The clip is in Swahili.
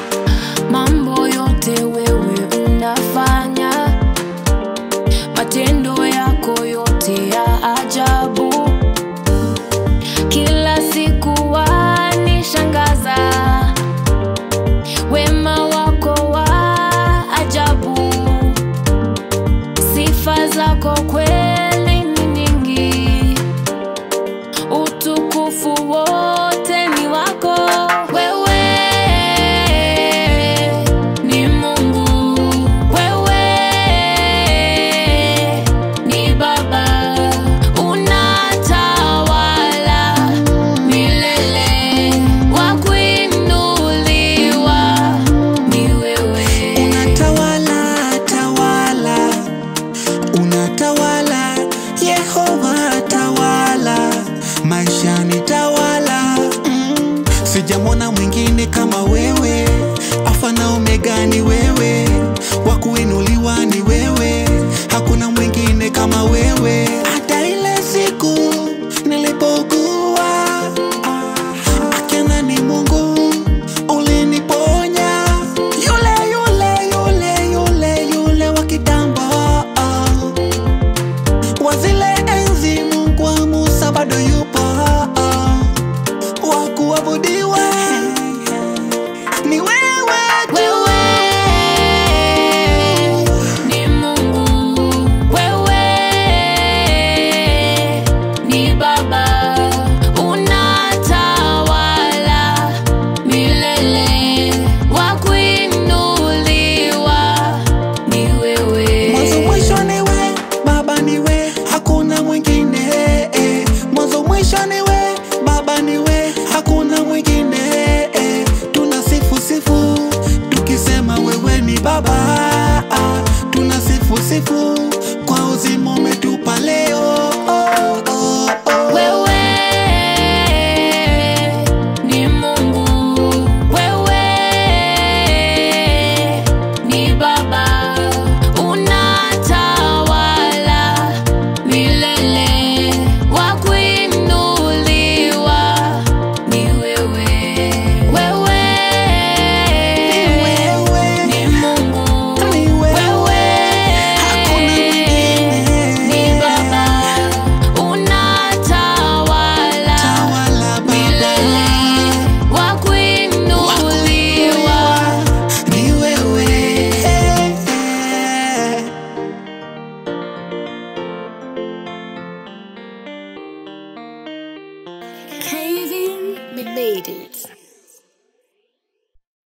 Mambo yote wewe unafanya, matendo yako yote ya ajabu. Kila siku wanishangaza, wema wako wa ajabu. Sifa zako kweli ni nyingi, utukufu wote ni wako. Wewe ni Mungu, wewe ni Baba, unatawala milele, wa kuinuliwa ni wewe. Unatawala, tawala, unatawala, Yehova tawala, maisha ni tawala. Sijamwona mwingine kama wewe, Alfa na Omega ni wewe, wa kuinuliwa ni wewe, hakuna mwingine kama wewe. Hata ile siku nilipougua, akiana ni Mungu uliniponya, yule wa kitambo, wa zile enzi. Mungu wa Musa bado yupo, wa kuabudiwa ni wewe. Wewe ni Mungu, wewe ni Baba, unatawala milele, wa kuinuliwa ni wewe. Mwanzo mwisho ni we, Baba ni we, hakuna mwingine. Mwanzo mwisho ni we, Baba ni we, hakuna mwingine. Tunasifu sifu tukisema wewe ni Baba, tunasifu sifu kwa uzima umetupa leo. Wewe ni Mungu, wewe ni Baba, unatawala milele, wa kuinuliwa ni wewe. Wewe ni Mungu, wewe ni Baba, unatawala milele, wa kuinuliwa Ni wewe. Kevin made it.